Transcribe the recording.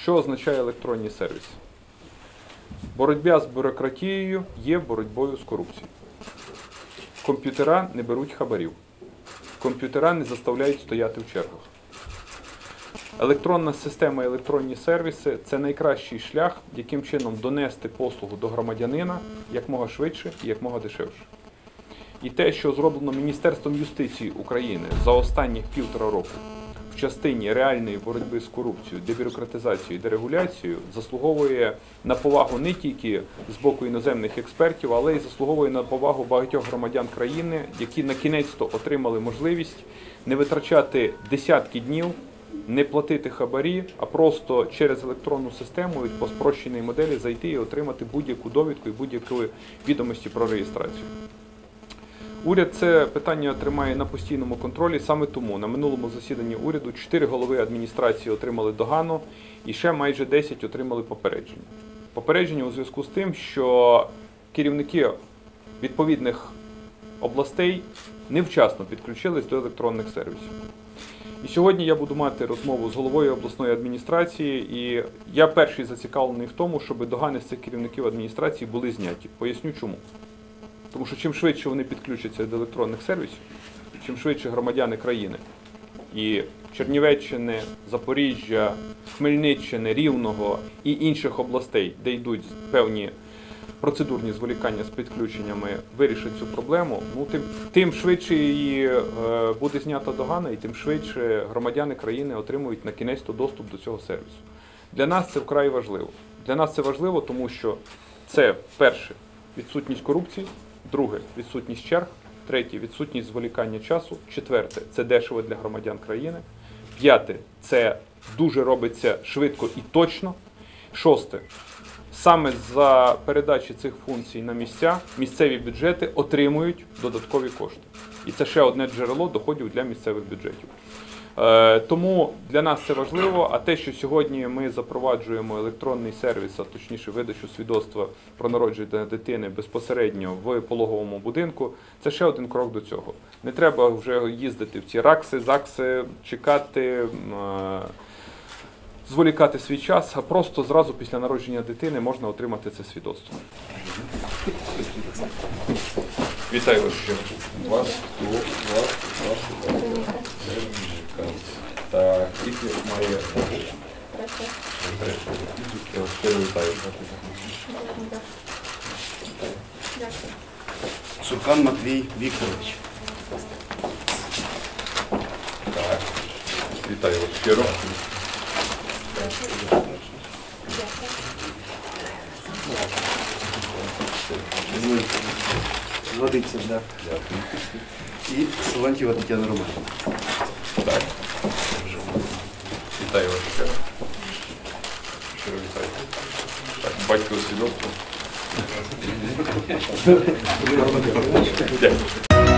Що означає електронні сервіси? Боротьба з бюрократією є боротьбою з корупцією. Комп'ютера не беруть хабарів. Комп'ютера не заставляють стояти в чергах. Електронна система, електронні сервіси – це найкращий шлях, яким чином донести послугу до громадянина якмога швидше і якмога дешевше. І те, що зроблено Міністерством юстиції України за останніх 1,5 року в частині реальної боротьби з корупцією, дебюрократизацією і дерегуляцією, заслуговує на повагу не тільки з боку іноземних експертів, але й заслуговує на повагу багатьох громадян країни, які на-кінець-то отримали можливість не витрачати десятки днів, не платити хабарі, а просто через електронну систему по спрощеній моделі зайти і отримати будь-яку довідку і будь-які відомості про реєстрацію. Уряд це питання тримає на постійному контролі, саме тому на минулому засіданні уряду 4 голови адміністрації отримали догану і ще майже 10 отримали попередження. Попередження у зв'язку з тим, що керівники відповідних областей невчасно підключились до електронних сервісів. І сьогодні я буду мати розмову з головою обласної адміністрації, і я перший зацікавлений в тому, щоб догани з цих керівників адміністрації були зняті. Поясню чому. Тому що чим швидше вони підключаться до електронних сервісів, чим швидше громадяни країни і Чернівеччини, Запоріжжя, Хмельниччини, Рівного і інших областей, де йдуть певні процедурні зволікання з підключеннями, вирішать цю проблему, тим швидше її буде знята догана і тим швидше громадяни країни отримують на-кінець-то доступ до цього сервісу. Для нас це вкрай важливо. Для нас це важливо, тому що це, перше, відсутність корупції, друге – відсутність черг, третє – відсутність зволікання часу, четверте – це дешево для громадян країни, п'яте – це дуже робиться швидко і точно, шосте – саме за передачі цих функцій на місця місцеві бюджети отримують додаткові кошти. І це ще одне джерело доходів для місцевих бюджетів. Тому для нас це важливо, а те, що сьогодні ми запроваджуємо електронний сервіс, а точніше видачу свідоцтва про народження дитини безпосередньо в пологовому будинку, це ще один крок до цього. Не треба вже їздити в ці ракси, ЗАГСи, чекати, зволікати свій час, а просто зразу після народження дитини можна отримати це свідоцтво. Вітаю вас ще. Вас. Так, скільки має? Я вас щиро вітаю. Цуркан Матвій Вікторович. Так, вітаю вас щиро. Водиця, так. І Силантьєва Тетяна Романівна. Так. Вітаю вас щиро. Щиро вітаю. Так, батько свідоцтво. Дякую.